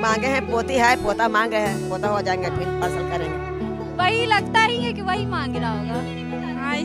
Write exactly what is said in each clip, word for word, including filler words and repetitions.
मांगे हैं पोती है, पोता मांग रहे हैं, पोता हो जाएंगे फिर पार्सल करेंगे। वही लगता ही है कि वही मांग रहा होगा। हाँ,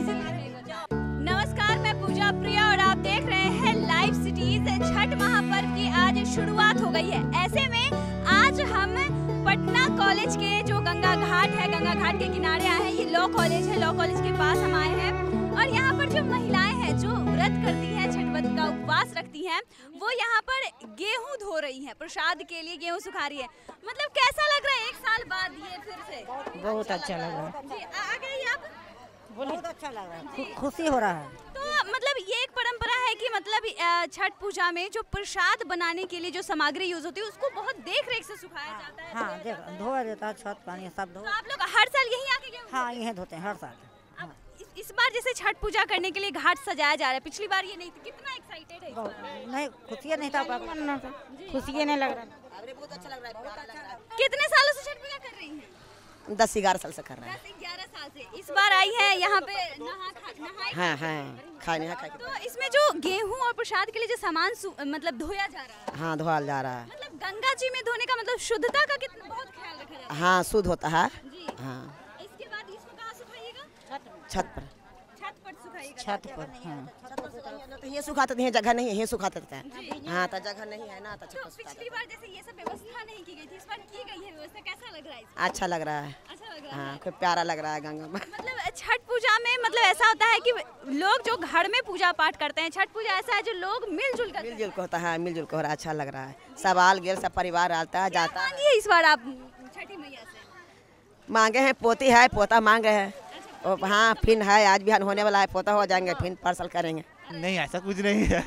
नमस्कार, मैं पूजा प्रिया और आप देख रहे हैं लाइव सिटीज। छठ महापर्व की आज शुरुआत हो गई है। ऐसे में आज हम पटना कॉलेज के जो गंगा घाट है, गंगा घाट के किनारे आए हैं। ये लॉ कॉलेज है, लॉ कॉलेज के पास हम आए हैं और यहाँ पर जो महिलाएं हैं जो व्रत करती हैं, छठ व्रत का उपवास रखती हैं, वो यहाँ पर गेहूं धो रही हैं, प्रसाद के लिए गेहूं सुखा रही है। मतलब कैसा लग रहा है एक साल बाद ये फिर से? बहुत अच्छा लग रहा है जी, आ गई आप? बहुत अच्छा लग रहा है, खुशी हो रहा है। तो मतलब ये एक परंपरा है कि मतलब छठ पूजा में जो प्रसाद बनाने के लिए जो सामग्री यूज होती है उसको बहुत देख रेख से सुखाया जाता है। हाँ, देख धोया देता है, छत पानी सब धो। तो आप लोग हर साल यहीं आके गेहूं? हाँ, यहीं धोते हैं हर साल। अब इस, इस बार जैसे छठ पूजा करने के लिए घाट सजाया जा रहा है, पिछली बार ये नहीं थी, कितना एक्साइटेड है इस बार? नहीं, खुशी नहीं था, खुशी नहीं लग रहा। बहुत अच्छा लग रहा है। कितने सालों से छठ पूजा कर रही हैं? दस ग्यारह साल से कर रहे हैं। दस ग्यारह साल से। इस बार आई है यहाँ पे नहा खा नहाए। हाँ हाँ, खाने यहाँ खाए। तो इसमें जो गेहूं और प्रसाद के लिए जो सामान मतलब धोया जा रहा है, हाँ धोया जा रहा है। मतलब गंगा जी में धोने का मतलब शुद्धता का कितना बहुत ख्याल रखा जाता है। हाँ, शुद्ध होता है। जी। हाँ। इसके बाद इसको कहाँ सुखाइएगा? छत पर। छत पर सुखाइएगा। छत पर। हाँ, तो ये सुखाते थे, जगह नहीं है, ये सुखाते थे। हाँ, तो जगह नहीं है ना, तो छत तो पर सुखाते पिछली बार जैसे ये सब व्यवस्था नहीं की गई थी, इस बार की गई है व्यवस्था। कैसा लग रहा है? थे। अच्छा लग रहा है। अच्छा लग रहा है। हाँ, खूब प्यारा लग रहा है गंगा में। मतलब छठ पूजा में मतलब ऐसा होता है कि लोग जो घर में पूजा पाठ करते हैं, छठ पूजा ऐसा है जो लोग मिलजुल कर मिलजुल को होता है, मिलजुल को हो रहा है, अच्छा लग रहा है। सब आल गेल, सब परिवार आता है जाता है। मांगिए इस बार आप छठी मैया से। मांगे हैं पोती है, पोता मांग रहे हैं। और हाँ, फिर है आज बिहान होने वाला है, पोता हो जाएंगे फिर पार्सल करेंगे। नहीं, ऐसा कुछ नहीं है।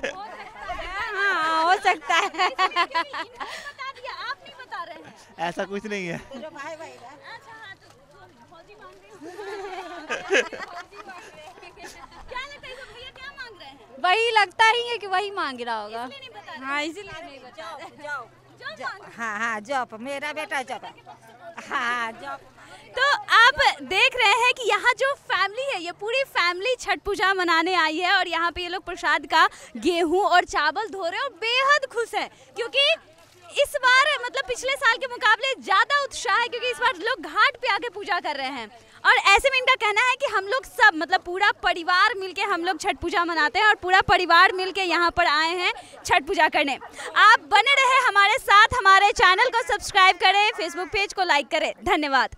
हाँ, हो सकता है। बता दिया, आप नहीं बता रहे हैं। ऐसा कुछ नहीं है। अच्छा, हाँ, तो भौजी मांग रही हैं। क्या लगता है भैया क्या मांग रहे हैं? वही लगता ही है कि वही मांग रहा होगा। इसलिए नहीं बता रहे। हाँ, इसीलिए नहीं बता रहे। जो मांग- हाँ, हाँ, जॉब मेरा बेटा जॉब। हाँ, जॉब। तो आप देख रहे हैं कि यहाँ जो फैमिली है, ये पूरी फैमिली छठ पूजा मनाने आई है और यहाँ पे ये लोग प्रसाद का गेहूं और चावल धो रहे हैं और बेहद खुश है क्योंकि इस बार मतलब पिछले साल के मुकाबले ज़्यादा उत्साह है क्योंकि इस बार लोग घाट पे आके पूजा कर रहे हैं। और ऐसे में इनका कहना है कि हम लोग सब मतलब पूरा परिवार मिलके हम लोग छठ पूजा मनाते हैं और पूरा परिवार मिलके यहाँ पर आए हैं छठ पूजा करने। आप बने रहे हमारे साथ, हमारे चैनल को सब्सक्राइब करें, फेसबुक पेज को लाइक करें। धन्यवाद।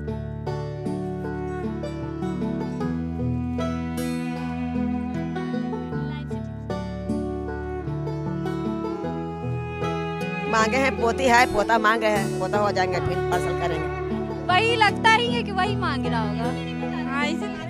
मांगे हैं पोती है, पोता मांग रहे हैं, पोता हो जाएंगे फिर पार्सल करेंगे। वही लगता ही है कि वही मांग रहा होगा। हाँ, इसीलिए